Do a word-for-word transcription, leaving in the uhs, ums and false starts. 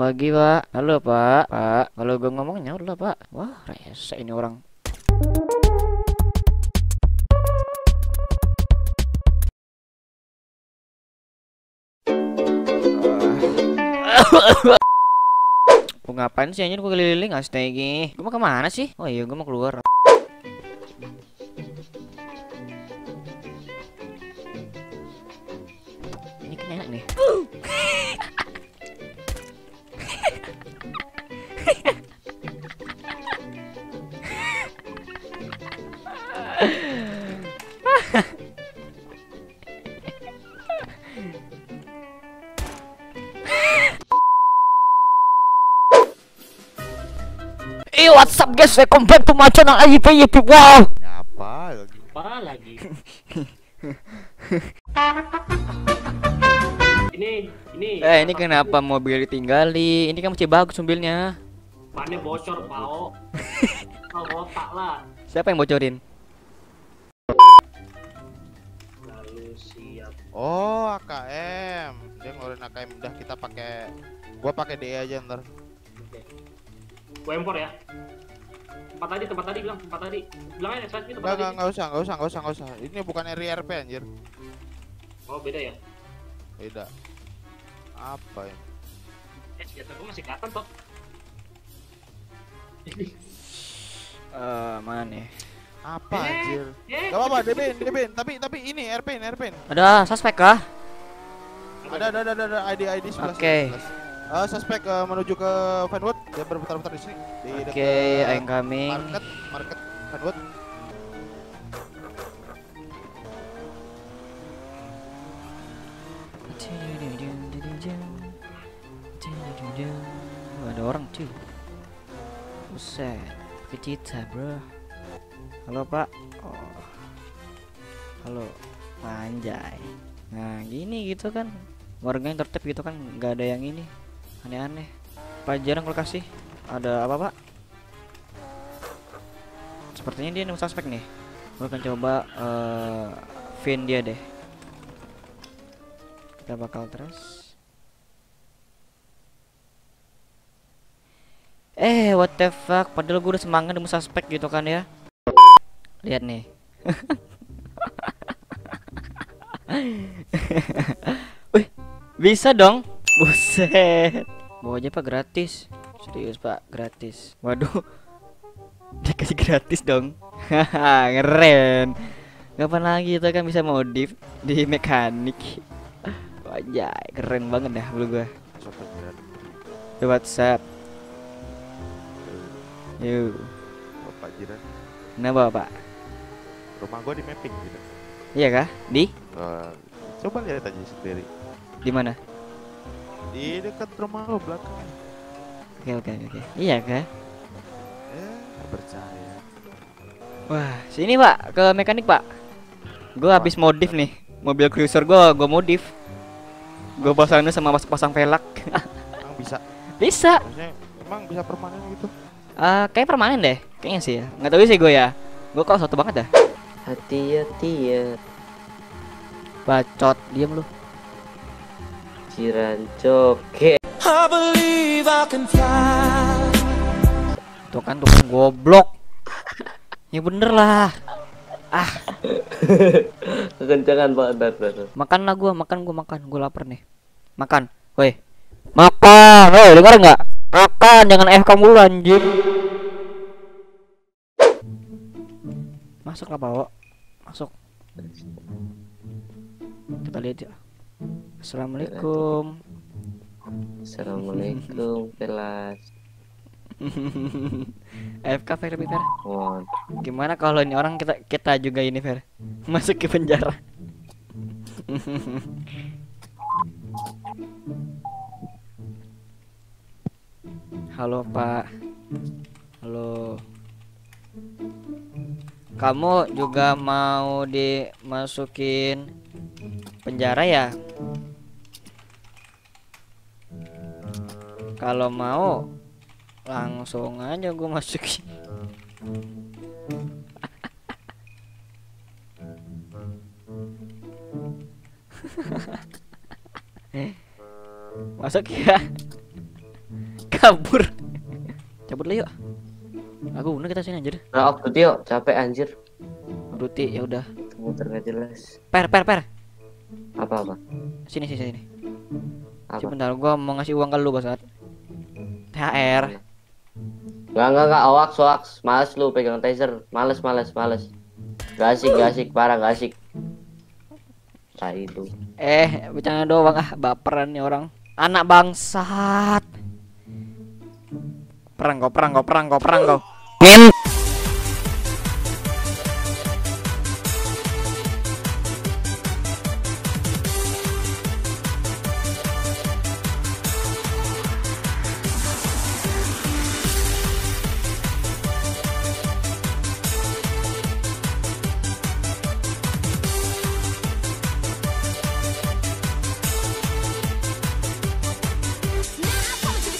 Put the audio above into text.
pagi, Pak. Halo, Pak. Pak, kalau gue ngomongnya udah, Pak. Wah, rese ini orang. Gue ngapain sih anjir, gue keliling astagi. Gue mau kemana sih? Oh iya, gue mau keluar. Ini kan enak nih. Eh, what's up guys, welcome back to my channel I P Y P. Wow. Apa lagi? Apa lagi? ini ini Eh, ini kenapa mobil ditinggali? Ini kan masih bagus mobilnya. bannya bocor, Pao. Kalau botak lah. Siapa yang bocorin? Lalu siap. Oh, A K M. Dia ngeluarin A K M. Udah kita pakai, gua pakai D E aja ntar. Oke. Gue impor ya. Tempat tadi, tempat tadi bilang, tempat tadi. Bilang aja saya tempat Enggak, tadi. enggak, enggak usah, enggak usah, enggak usah, enggak usah. Ini bukan R I R P anjir. Oh, beda ya. Beda. Apa ya? Eh, senjata gue masih kelihatan toh. Eh, mana nih? Apa Eh, anjir? eh. Gak apa-apa, D B N, D B N. Tapi tapi ini R P N, R P N. Ada suspek kah? Ada, ada, ada, ada, ada. I D, I D sebelas. Oke. Uh, suspek uh, menuju ke Fanwood. Dia berputar-putar di sini. Di Oke, dekat I'm coming. Market, market Fanwood. Oh, ada orang cuy. Buset, kecita bro. Halo Pak. Oh. Halo. Anjay. Nah gini gitu kan, warganya tertib gitu kan, nggak ada yang ini aneh-aneh. Pak jarang lokasi. Ada apa Pak? Sepertinya dia nemu suspek nih. Gue akan coba uh, Vin dia deh. Kita bakal terus. Eh, what the fuck? Padahal gue udah semangat nemu suspek gitu kan ya. Lihat nih. Wih, bisa dong. Buset. Bawa aja Pak, gratis. Serius Pak, gratis. Waduh. Dikasih gratis dong. Haha, keren. Kapan lagi kita kan bisa modif di mekanik. Wajah, keren banget dah bulu gua. Di WhatsApp. Yuk. Bapak jiran. Kenapa Pak? Rumah gua di mapping gitu. Iya kah? Di? Uh, coba lihat aja sendiri. Di mana? Di dekat rumah lo belakang. Oke oke oke. Iya kah? Ya, nggak percaya. Wah, sini Pak, ke mekanik Pak. Gua habis modif nih. Mobil cruiser gua gua modif. Gua pasangnya sama pas- pasang velg. Emang bisa? Bisa. Maksudnya emang bisa permanen gitu? Ah, kayak permanen deh. Kayaknya sih ya. Nggak tahu sih gue ya. Gue kalau satu banget dah. Hati-hati ya, Bacot, diam lu. Cirancoke. Tuh kan tuh kan goblok. Ya bener lah. Ah, Kekencangan Pak, dar, dar, dar. makan lah gua, makan gua makan. Gua lapar nih. Makan. Woi. Makan. Woi, dengar nggak? Makan, jangan F K mulu anjing. Masuk lah, Pak. Masuk. Kita lihat ya. Assalamualaikum. Assalamualaikum, Pelas. F K Fer, Fer. Oh, Gimana kalau ini orang kita kita juga ini Fer masuk ke penjara? Halo Pak. Halo. Kamu juga mau dimasukin penjara ya? Kalau mau langsung aja gue masukin. Masuk ya. kabur. Cabut lah yuk. Aku guna kita sini anjir. Nah, waktu Tio capek anjir. Ruti ya udah. Muter gak jelas. Per per per. Apa apa? Sini sini sini. Apa? Sebentar gua mau ngasih uang ke lu Basat. T H R. Enggak enggak enggak awak soak. Males lu pegang taser. Males males males. Gak asik gak asik parah gak asik. Tai itu. Eh, bercanda doang ah, baperan nih orang. Anak bangsat. Perang kau, perang kau, perang kau, perang kau.